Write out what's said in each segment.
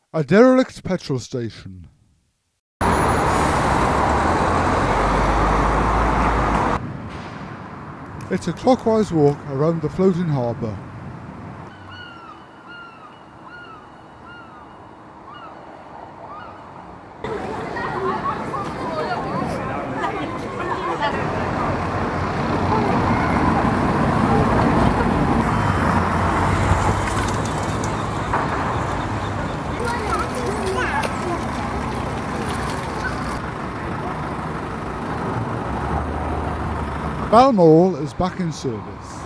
A derelict petrol station. It's a clockwise walk around the floating harbour. Balmoral is back in service.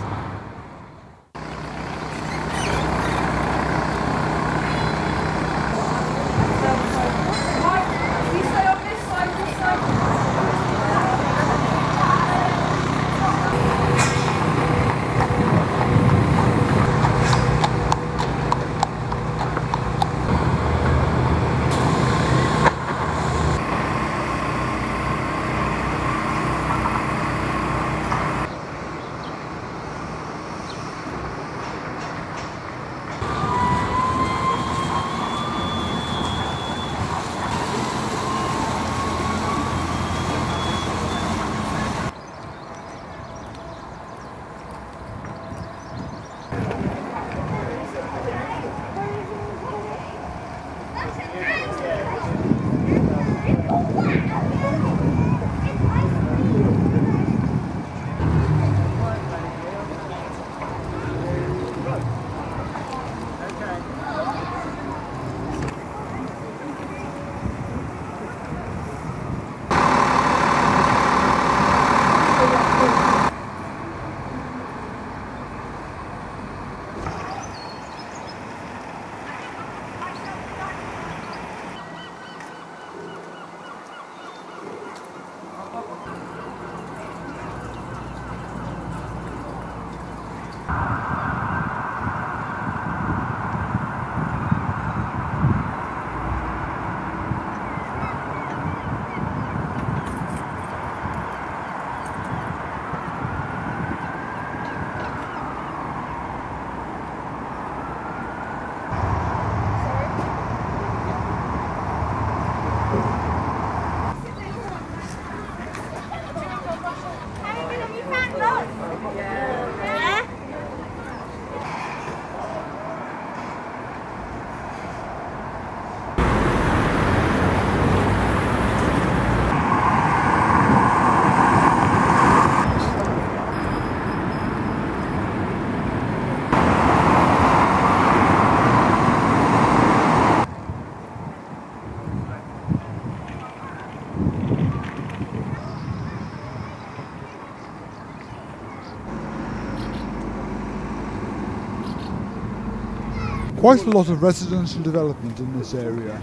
Quite a lot of residential development in this area.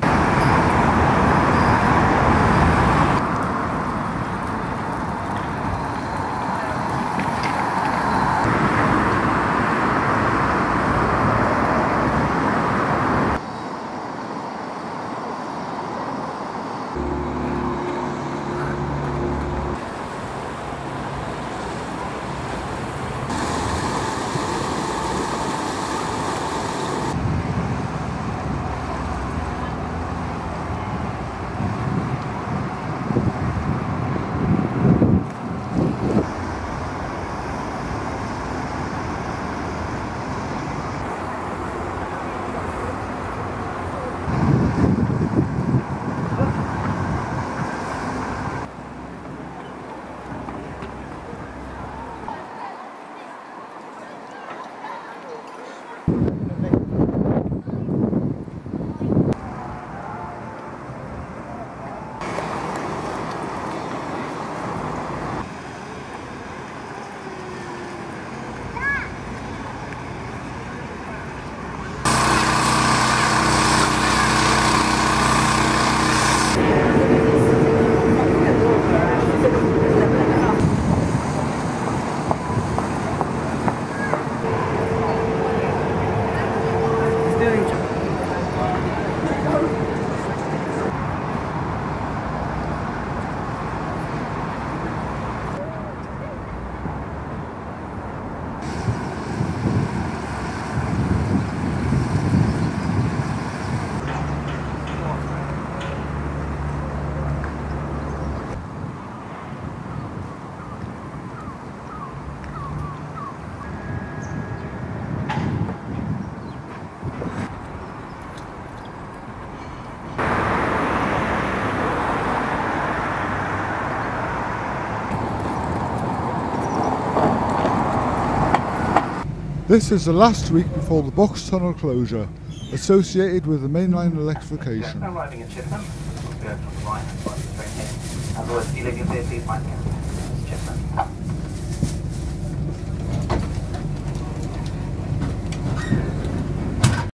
This is the last week before the Box Tunnel closure, associated with the mainline electrification. Arriving at Chippenham, go from the right hand side of the train here. Otherwise, if you leave your vehicle, please mind me. Chippenham.